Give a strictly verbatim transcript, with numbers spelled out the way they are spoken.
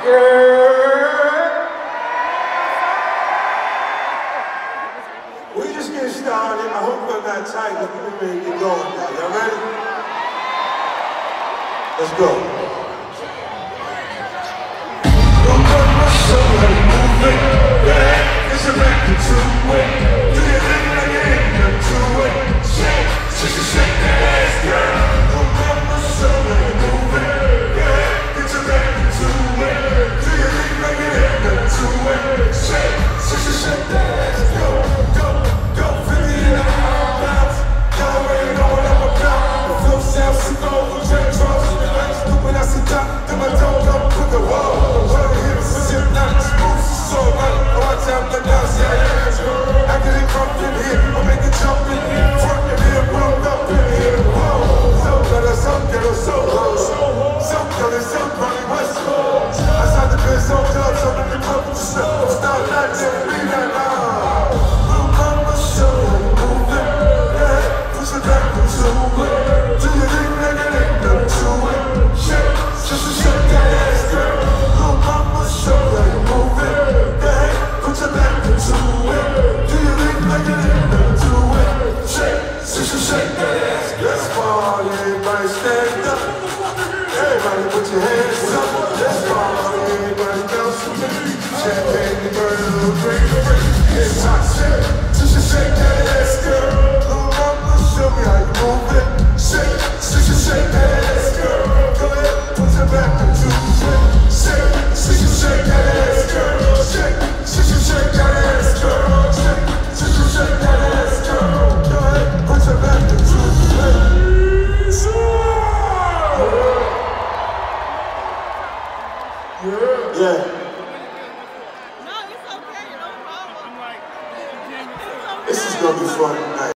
Yeah. We just get started. I hope you're not tight, but we're ready to get going now. Y'all ready? Let's go. Don't cut my soul like moving. Yeah, it's a back to it. Do your thing like you ain't got to it. Shake, shake, shake that ass, girl. Don't cut my soul like moving. Yeah, it's a back to it. Do your thing like you ain't got to it. Shake, shake, shake that ass, go, go, go. fifty in the house. Y'all already know what I'm about. The flow sounds super over J Charles. Stupid, I sit down, then my dog up with the wall. All the hips is hypnotic, smooth, so right. Watch out, the dance, yeah. I get it crumped in here, I make it jump in here. Front in here, rolled up in here. Whoa, so got us up, get us so low. So got us up, running west. I saw the best on jobs, so in the club, just now. Start like that, be that now. Look on my show, moving, yeah. Push it back into it. Do you think that it ain't nothing to it? Shake, just to shake that ass, girl. Little mama, show that you're moving. Yeah, put your back into it. Do you think like it ain't nothing to it? Shake, just to shake that ass, girl. Let's party, everybody stand up. Everybody put your hands up. Let's party, everybody bounce with me. Champagne, the burn, a little drink, drink. It's hot shit, just to shake that ass, girl. Little mama, show me how you move it. Shake, just to shake that ass, girl. Go ahead, put your back into it. Shake, just to shake that ass, girl. Shake, just to shake that ass, girl. Shake, just to shake that ass, girl. Go ahead, put your back into it. Yeah. Yeah. No, it's okay, no problem. This is gonna be fun tonight.